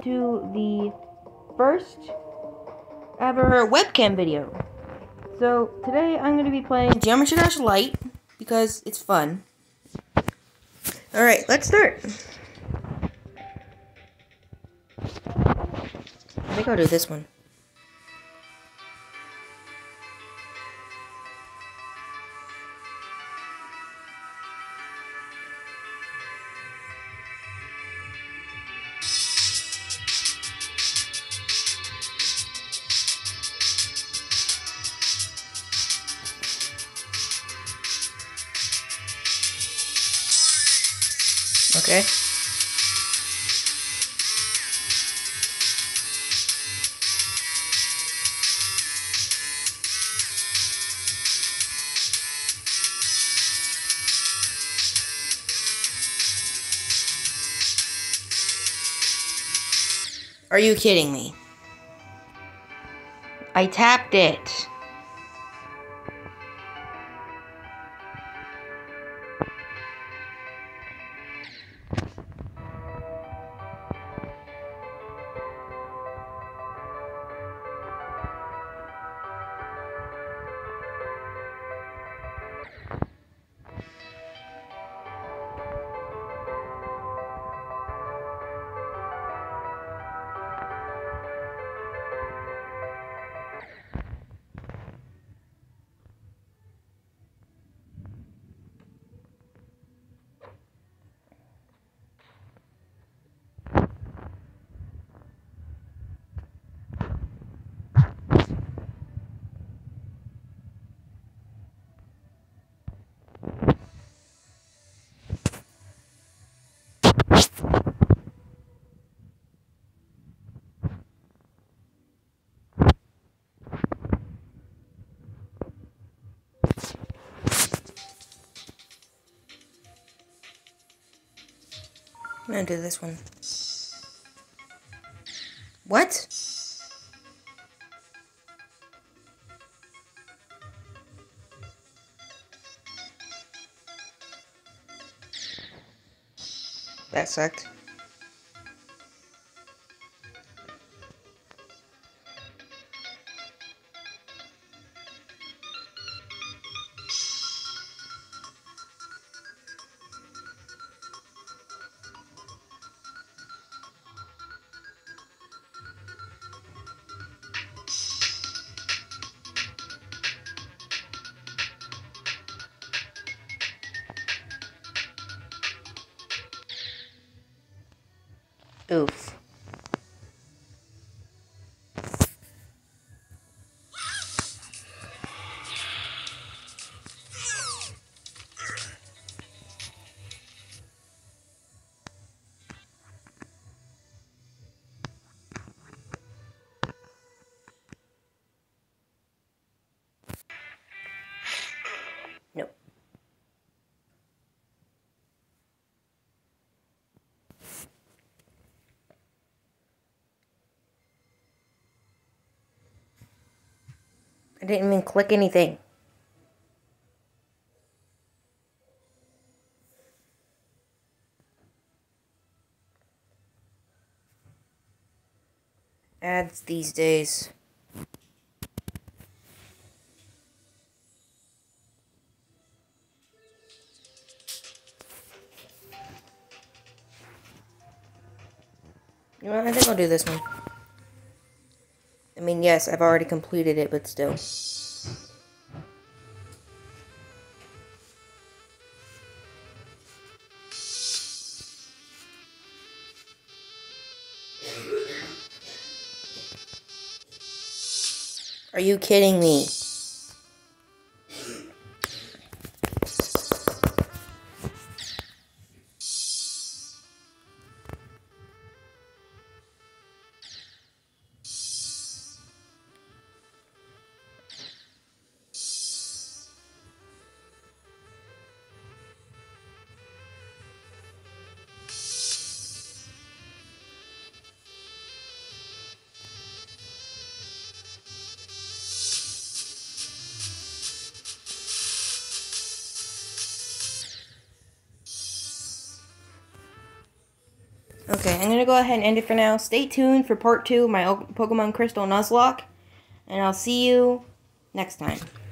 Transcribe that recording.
to the first ever webcam video. So today I'm going to be playing Geometry Dash Lite because it's fun. Alright, let's start. I think I'll do this one. Okay. Are you kidding me? I tapped it. I'm gonna do this one. What? That sucked. Oof. Nope. I didn't even click anything. Ads these days. You know what? I think I'll do this one. I mean, yes, I've already completed it, but still. Are you kidding me? I'm going to go ahead and end it for now. Stay tuned for part 2 of my Pokemon Crystal Nuzlocke. And I'll see you next time.